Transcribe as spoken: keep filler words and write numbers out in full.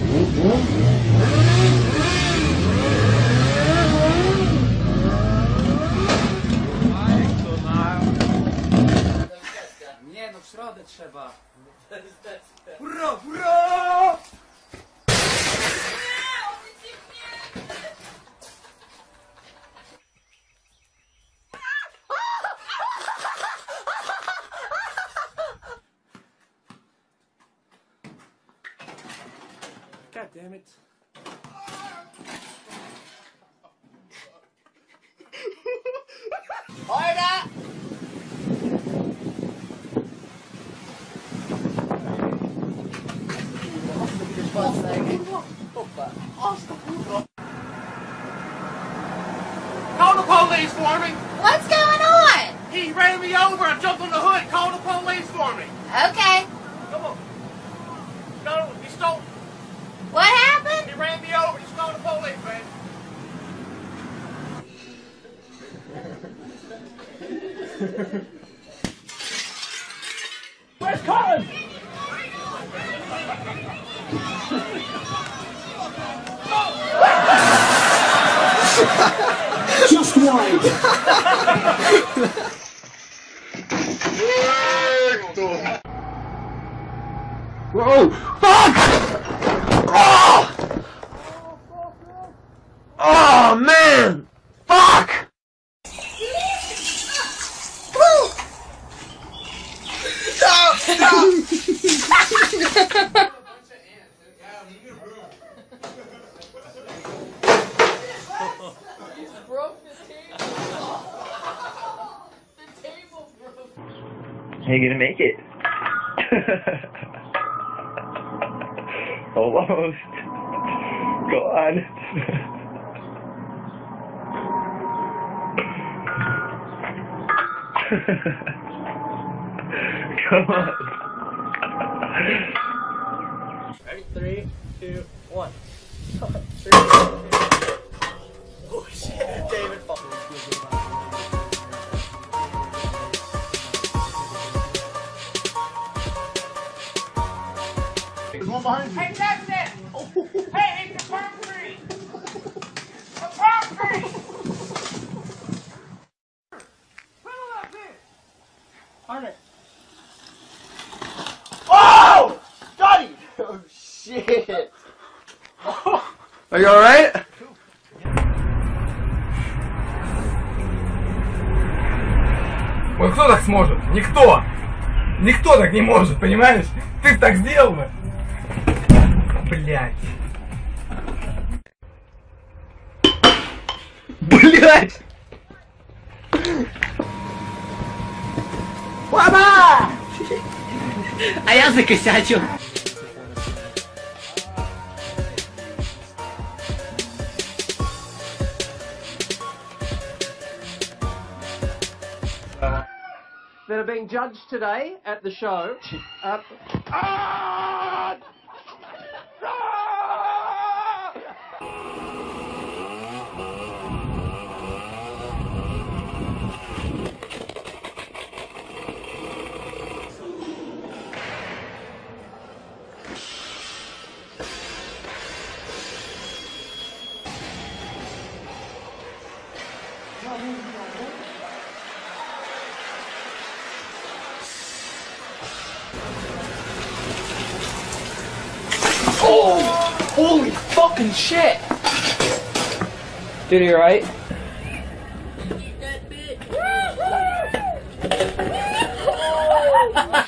Nie no, w środę trzeba. Hurra, hurra! God damn it. Order! Call the police for me! What's going on? He ran me over, I jumped on the hood, call the police for me! Okay. Come on. No, he stole, What happened? he ran me over, just call the police, man. Where's Colin? Just wide. Whoa! Fuck! Oh! Oh man! Fuck! Stop! Stop! Are you gonna make it? Almost. Go on. Come on. Ready? Three, two, one. Three, two, one. Oh shit, David fucking. There's one behind you. Hey, that's it! Oh. Hey, it's a palm tree! A palm tree! Pull up here! Alright. Oh! Got him! Oh shit! Are you alright? Вот кто так сможет? Никто! Никто так не может, понимаешь? Ты так сделал бы! Блять! Блять! Мама! А я закосячил. That are being judged today at the show. Uh, ah! Oh! Holy fucking shit! Dude, are you alright? That bitch!